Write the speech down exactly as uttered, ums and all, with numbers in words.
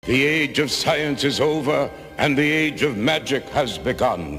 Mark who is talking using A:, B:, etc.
A: The age of science is over, and the age of magic has begun.